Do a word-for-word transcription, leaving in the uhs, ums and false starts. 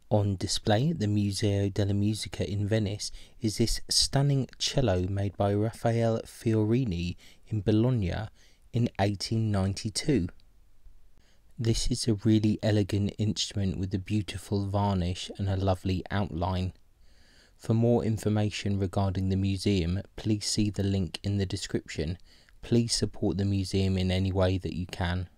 On display at the Museo della Musica in Venice is this stunning cello made by Raffaele Fiorini in Bologna in eighteen ninety-two. This is a really elegant instrument with a beautiful varnish and a lovely outline. For more information regarding the museum, please see the link in the description. Please support the museum in any way that you can.